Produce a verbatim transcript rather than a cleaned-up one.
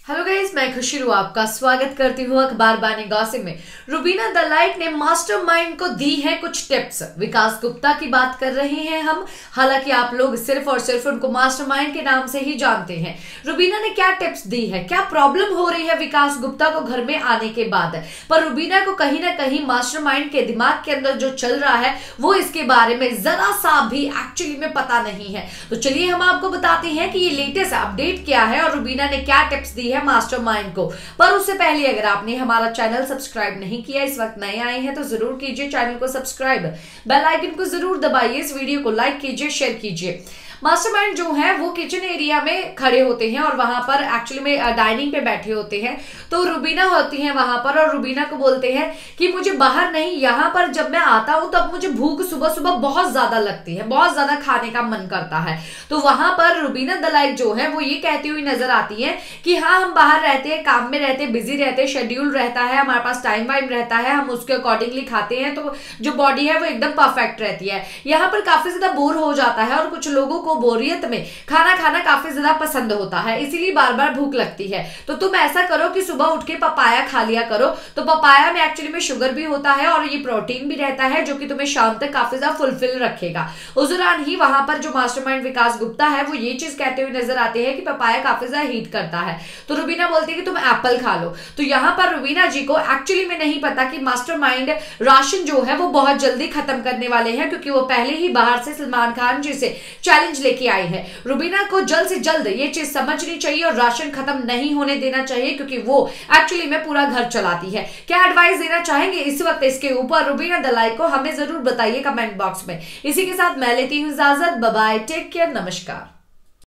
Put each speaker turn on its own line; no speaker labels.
Hello guys, मैं खुशी रू आपका स्वागत करती हूँ अखबार बानी गॉसिप में। रुबीना द लाइट ने मास्टरमाइंड को दी है कुछ टिप्स। विकास गुप्ता की बात कर रहे हैं हम। हालांकि आप लोग सिर्फ और सिर्फ उनको मास्टरमाइंड के नाम से ही जानते हैं। रुबीना ने क्या टिप्स दी है, क्या प्रॉब्लम हो रही है विकास गुप्ता को घर में आने के बाद, पर रुबीना को कहीं ना कहीं मास्टरमाइंड के दिमाग के अंदर जो चल रहा है वो इसके बारे में जरा सा भी एक्चुअली में पता नहीं है। तो चलिए हम आपको बताते हैं कि ये लेटेस्ट अपडेट क्या है और रुबीना ने क्या टिप्स दी है मास्टरमाइंड को। पर उससे पहले अगर आपने हमारा चैनल सब्सक्राइब नहीं किया, इस वक्त नए आए हैं तो जरूर कीजिए चैनल को सब्सक्राइब, बेल आइकन को जरूर दबाइए, इस वीडियो को लाइक कीजिए, शेयर कीजिए। मास्टरमाइंड जो है वो किचन एरिया में खड़े होते हैं और वहां पर एक्चुअली में डाइनिंग पे बैठे होते हैं। तो रुबीना होती है वहां पर और रुबीना को बोलते हैं कि मुझे बाहर नहीं, यहाँ पर जब मैं आता हूं तब मुझे भूख सुबह सुबह बहुत ज्यादा लगती है, बहुत ज्यादा खाने का मन करता है। तो वहां पर रुबीना द लाइट जो है वो ये कहती हुई नजर आती है कि हाँ, हम बाहर रहते हैं, काम में रहते हैं, बिजी रहते हैं, शेड्यूल रहता है, हमारे पास टाइम वाइम रहता है, हम उसके अकॉर्डिंगली खाते हैं, तो जो बॉडी है वो एकदम परफेक्ट रहती है। यहाँ पर काफी ज्यादा बोर हो जाता है और कुछ लोगों को बोरियत में खाना खाना काफी ज्यादा पसंद होता है, इसीलिए बार बार भूख लगती है। तो तुम ऐसा करो कि सुबह उठ के पपाया खा लिया करो। तो पपाया में एक्चुअली में शुगर भी होता है और ये प्रोटीन भी रहता है जो कि तुम्हें शाम तक काफी ज्यादा फुलफिल रखेगा। उस दौरान ही वहां पर जो मास्टरमाइंड विकास गुप्ता है वो ये चीज कहते हुए नजर आते हैं कि पपाया काफी ज्यादा हीट करता है। तो रुबीना बोलती है कि तुम एप्पल खा लो। तो यहाँ पर रुबीना जी को एक्चुअली में नहीं पता कि मास्टरमाइंड राशन जो है वो बहुत जल्दी खत्म करने वाले हैं, क्योंकि वो पहले ही बाहर से सलमान खान जी से चैलेंज लेके आए हैं। रुबीना को जल्द से जल्द ये चीज समझनी चाहिए और राशन खत्म नहीं होने देना चाहिए, क्योंकि वो एक्चुअली में पूरा घर चलाती है। क्या एडवाइस देना चाहेंगे इस वक्त इसके ऊपर रुबीना द लाइट को, हमें जरूर बताइए कमेंट बॉक्स में। इसी के साथ मैं लेती हूँ इजाजत, बाय बाय, टेक केयर, नमस्कार।